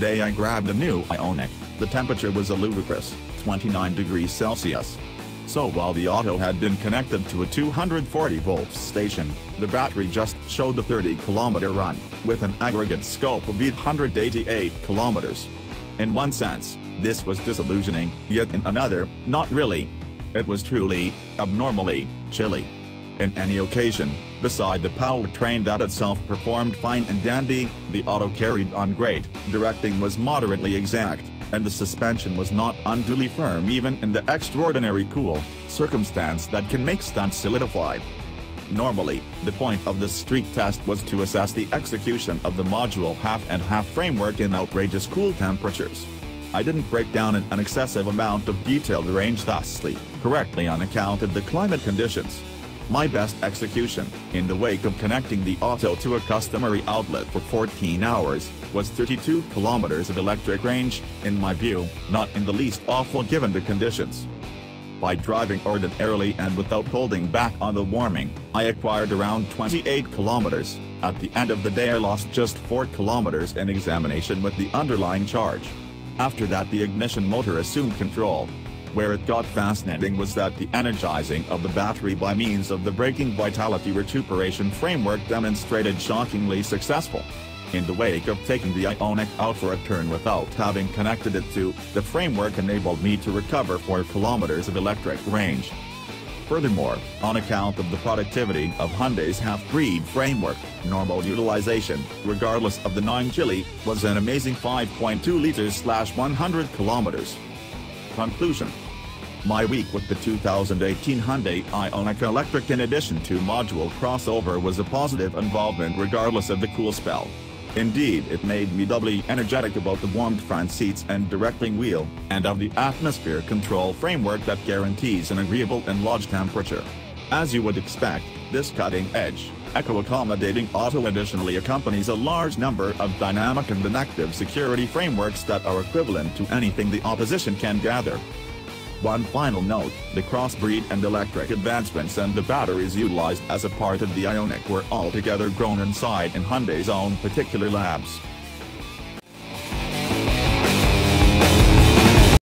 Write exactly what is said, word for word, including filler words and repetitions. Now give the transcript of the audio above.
day I grabbed a new Ioniq, the temperature was a ludicrous twenty-nine degrees Celsius. So while the auto had been connected to a two hundred forty volt station, the battery just showed a thirty kilometer run, with an aggregate scope of eight hundred eighty-eight kilometers. In one sense, this was disillusioning, yet in another, not really. It was truly, abnormally, chilly. In any occasion, beside the powertrain that itself performed fine and dandy, the auto carried on great, directing was moderately exact, and the suspension was not unduly firm even in the extraordinary cool circumstance that can make stunts solidified. Normally, the point of this street test was to assess the execution of the module half-and-half framework in outrageous cool temperatures. I didn't break down in an excessive amount of detail arranged thusly, correctly on account of the climate conditions. My best execution, in the wake of connecting the auto to a customary outlet for fourteen hours, was thirty-two kilometers of electric range, in my view, not in the least awful given the conditions. By driving ordinarily and without holding back on the warming, I acquired around twenty-eight kilometers. At the end of the day I lost just four kilometers in examination with the underlying charge. After that the ignition motor assumed control. Where it got fascinating was that the energizing of the battery by means of the braking vitality recuperation framework demonstrated shockingly successful. In the wake of taking the Ioniq out for a turn without having connected it to, the framework enabled me to recover four kilometers of electric range. Furthermore, on account of the productivity of Hyundai's half-breed framework, normal utilization, regardless of the nine chili, was an amazing five point two liters slash one hundred kilometers. Conclusion. My week with the two thousand eighteen Hyundai Ioniq Electric in addition to module crossover was a positive involvement regardless of the cool spell. Indeed, it made me doubly energetic about the warmed front seats and directing wheel, and of the atmosphere control framework that guarantees an agreeable and lodge temperature. As you would expect, this cutting-edge, eco-accommodating auto additionally accompanies a large number of dynamic and inactive security frameworks that are equivalent to anything the opposition can gather. One final note, the crossbreed and electric advancements and the batteries utilized as a part of the Ioniq were altogether grown inside in Hyundai's own particular labs.